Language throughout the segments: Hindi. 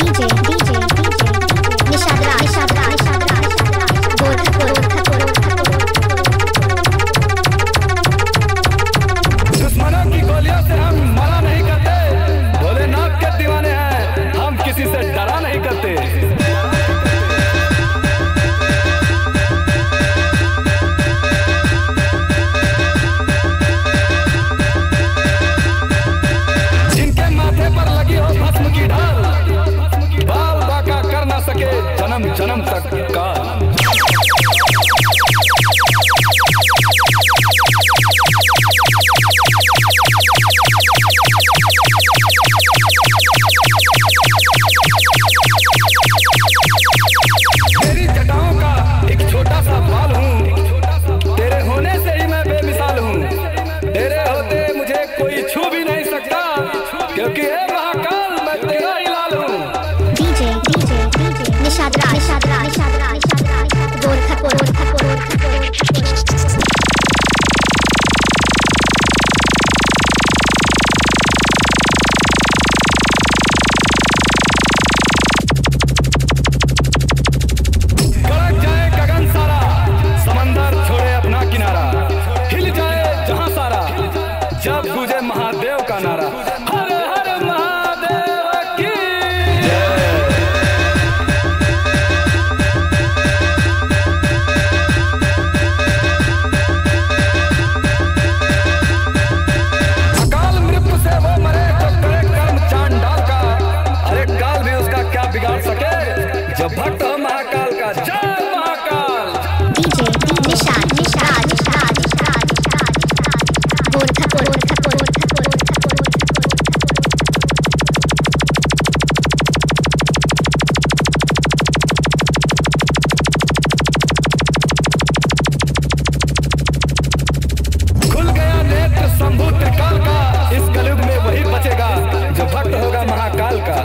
दुश्मनों की गोलियों से हम मरा नहीं करते, भोलेनाथ के दीवाने हैं, हम किसी से डरा नहीं करते। जिनके माथे पर लगी हो भस्म की ढाल, बाल बाका कर ना सके जन्म जन्म तक काल। तेरी जटाओं का एक छोटा सा बाल हूँ, तेरे होने से ही मैं बेमिसाल हूँ। तेरे होते मुझे कोई छू भी नहीं सकता, क्योंकि हे महाकाल मैं तेरा ही लाल हूँ। गड़क जाए गगन सारा, समंदर छोड़े अपना किनारा, हिल जाए जहां सारा, जब गूंजे महादेव का नारा। हर हर महादेव की जय। अकाल मृत्यु से वो मरे जो करे कर्म चांडाल का, अरे काल भी उसका क्या बिगाड़ सके, जब भक्त हो महाकाल का। जय महाकाल। खुल गया नेत्र शंभु त्रिकाल का, इस कलयुग में वही बचेगा जो भक्त होगा महाकाल का।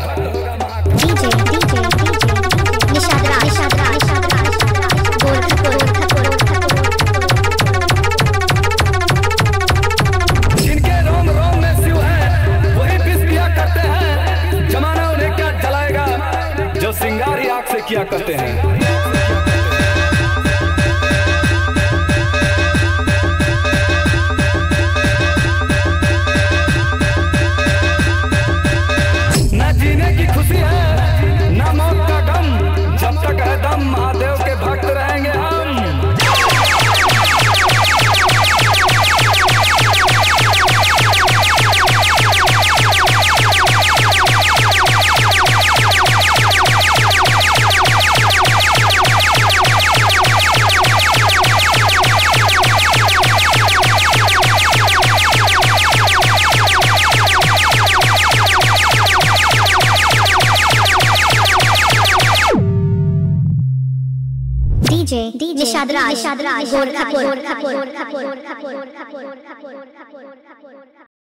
जिनके रोम रोम में शिव है वही विष पिया करते हैं, जमाना उन्हें क्या जलाएगा जो सिंगार ही आग से किया करते हैं। न जीने की खुशी है न मौत का गम, जब तक है दम महादेव के भक्त रहेंगे हम। निषाद राज गोरखपुर।